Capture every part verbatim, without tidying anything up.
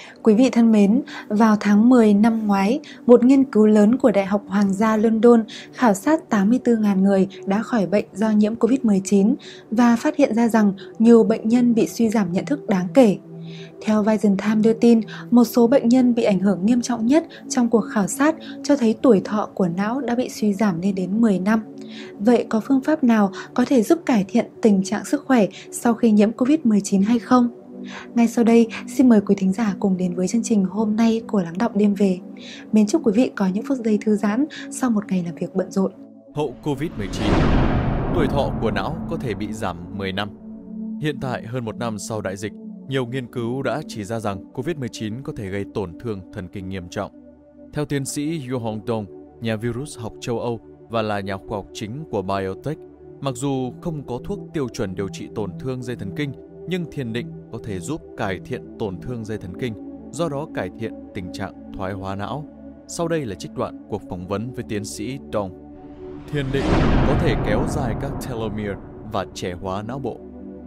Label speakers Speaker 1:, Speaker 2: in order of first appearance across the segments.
Speaker 1: Quý vị thân mến, vào tháng mười năm ngoái, một nghiên cứu lớn của Đại học Hoàng gia London khảo sát tám mươi tư nghìn người đã khỏi bệnh do nhiễm Covid mười chín và phát hiện ra rằng nhiều bệnh nhân bị suy giảm nhận thức đáng kể. Theo Vision Times đưa tin, một số bệnh nhân bị ảnh hưởng nghiêm trọng nhất trong cuộc khảo sát cho thấy tuổi thọ của não đã bị suy giảm lên đến mười năm. Vậy có phương pháp nào có thể giúp cải thiện tình trạng sức khỏe sau khi nhiễm Covid mười chín hay không? Ngay sau đây, xin mời quý thính giả cùng đến với chương trình hôm nay của Lắng Đọng Đêm Về. Mến chúc quý vị có những phút giây thư giãn sau một ngày làm việc bận rộn.
Speaker 2: Hậu Covid mười chín, tuổi thọ của não có thể bị giảm mười năm. Hiện tại, hơn một năm sau đại dịch, nhiều nghiên cứu đã chỉ ra rằng Covid mười chín có thể gây tổn thương thần kinh nghiêm trọng. Theo tiến sĩ Yu Hong Dong, nhà virus học châu Âu và là nhà khoa học chính của BioNTech, mặc dù không có thuốc tiêu chuẩn điều trị tổn thương dây thần kinh, nhưng thiền định có thể giúp cải thiện tổn thương dây thần kinh, do đó cải thiện tình trạng thoái hóa não. Sau đây là trích đoạn cuộc phỏng vấn với tiến sĩ Dong. Thiền định có thể kéo dài các telomere và trẻ hóa não bộ.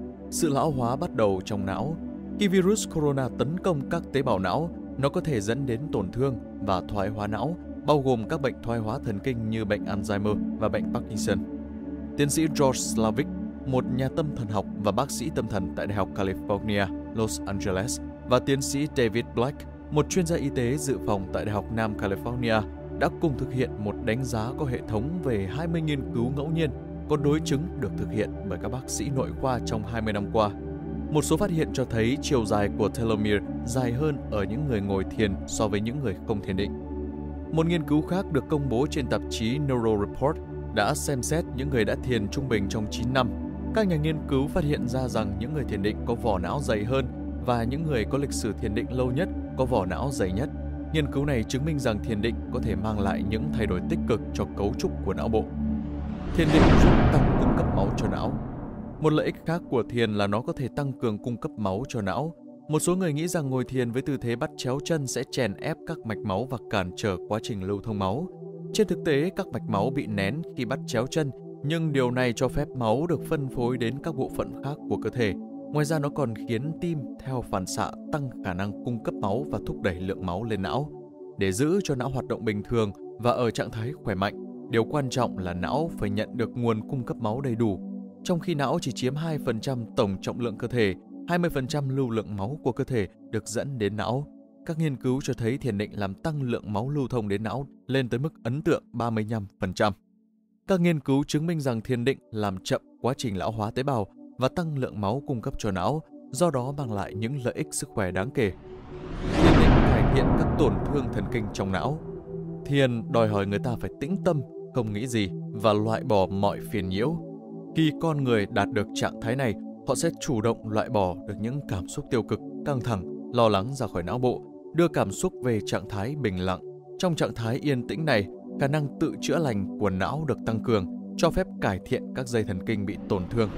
Speaker 2: Sự lão hóa bắt đầu trong não. Khi virus corona tấn công các tế bào não, nó có thể dẫn đến tổn thương và thoái hóa não, bao gồm các bệnh thoái hóa thần kinh như bệnh Alzheimer và bệnh Parkinson. Tiến sĩ George Slavic, một nhà tâm thần học và bác sĩ tâm thần tại Đại học California, Los Angeles, và tiến sĩ David Black, một chuyên gia y tế dự phòng tại Đại học Nam California, đã cùng thực hiện một đánh giá có hệ thống về hai mươi nghiên cứu ngẫu nhiên có đối chứng được thực hiện bởi các bác sĩ nội khoa trong hai mươi năm qua. Một số phát hiện cho thấy chiều dài của telomere dài hơn ở những người ngồi thiền so với những người không thiền định. Một nghiên cứu khác được công bố trên tạp chí Neuro Report đã xem xét những người đã thiền trung bình trong chín năm. Các nhà nghiên cứu phát hiện ra rằng những người thiền định có vỏ não dày hơn và những người có lịch sử thiền định lâu nhất có vỏ não dày nhất. Nghiên cứu này chứng minh rằng thiền định có thể mang lại những thay đổi tích cực cho cấu trúc của não bộ. Thiền định giúp tăng cung cấp máu cho não. Một lợi ích khác của thiền là nó có thể tăng cường cung cấp máu cho não. Một số người nghĩ rằng ngồi thiền với tư thế bắt chéo chân sẽ chèn ép các mạch máu và cản trở quá trình lưu thông máu. Trên thực tế, các mạch máu bị nén khi bắt chéo chân, nhưng điều này cho phép máu được phân phối đến các bộ phận khác của cơ thể. Ngoài ra, nó còn khiến tim theo phản xạ tăng khả năng cung cấp máu và thúc đẩy lượng máu lên não. Để giữ cho não hoạt động bình thường và ở trạng thái khỏe mạnh, điều quan trọng là não phải nhận được nguồn cung cấp máu đầy đủ. Trong khi não chỉ chiếm hai phần trăm tổng trọng lượng cơ thể, hai mươi phần trăm lưu lượng máu của cơ thể được dẫn đến não. Các nghiên cứu cho thấy thiền định làm tăng lượng máu lưu thông đến não lên tới mức ấn tượng ba mươi lăm phần trăm. Các nghiên cứu chứng minh rằng thiền định làm chậm quá trình lão hóa tế bào và tăng lượng máu cung cấp cho não, do đó mang lại những lợi ích sức khỏe đáng kể. Thiền định cải thiện các tổn thương thần kinh trong não. Thiền đòi hỏi người ta phải tĩnh tâm, không nghĩ gì và loại bỏ mọi phiền nhiễu. Khi con người đạt được trạng thái này, họ sẽ chủ động loại bỏ được những cảm xúc tiêu cực, căng thẳng, lo lắng ra khỏi não bộ, đưa cảm xúc về trạng thái bình lặng. Trong trạng thái yên tĩnh này, khả năng tự chữa lành của não được tăng cường, cho phép cải thiện các dây thần kinh bị tổn thương.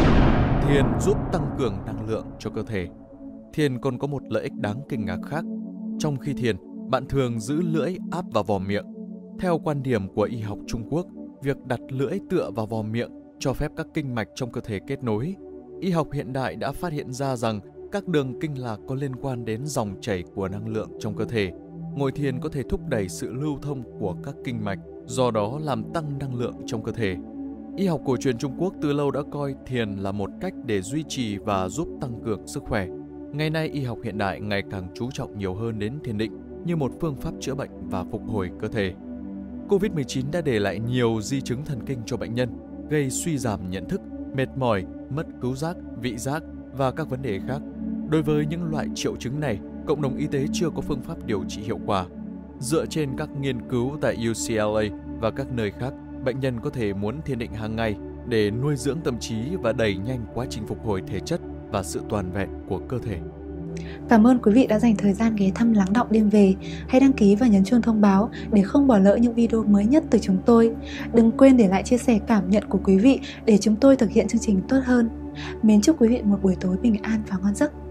Speaker 2: Thiền giúp tăng cường năng lượng cho cơ thể. Thiền còn có một lợi ích đáng kinh ngạc khác. Trong khi thiền, bạn thường giữ lưỡi áp vào vòm miệng. Theo quan điểm của y học Trung Quốc, việc đặt lưỡi tựa vào vòm miệng cho phép các kinh mạch trong cơ thể kết nối. Y học hiện đại đã phát hiện ra rằng các đường kinh lạc có liên quan đến dòng chảy của năng lượng trong cơ thể. Ngồi thiền có thể thúc đẩy sự lưu thông của các kinh mạch, do đó làm tăng năng lượng trong cơ thể. Y học cổ truyền Trung Quốc từ lâu đã coi thiền là một cách để duy trì và giúp tăng cường sức khỏe. Ngày nay, y học hiện đại ngày càng chú trọng nhiều hơn đến thiền định như một phương pháp chữa bệnh và phục hồi cơ thể. Covid mười chín đã để lại nhiều di chứng thần kinh cho bệnh nhân, gây suy giảm nhận thức, mệt mỏi, mất khứu giác, vị giác và các vấn đề khác. Đối với những loại triệu chứng này, cộng đồng y tế chưa có phương pháp điều trị hiệu quả. Dựa trên các nghiên cứu tại U C L A và các nơi khác, bệnh nhân có thể muốn thiền định hàng ngày để nuôi dưỡng tâm trí và đẩy nhanh quá trình phục hồi thể chất và sự toàn vẹn của cơ thể.
Speaker 1: Cảm ơn quý vị đã dành thời gian ghé thăm Lắng Đọng Đêm Về. Hãy đăng ký và nhấn chuông thông báo để không bỏ lỡ những video mới nhất từ chúng tôi. Đừng quên để lại chia sẻ cảm nhận của quý vị để chúng tôi thực hiện chương trình tốt hơn. Mến chúc quý vị một buổi tối bình an và ngon giấc.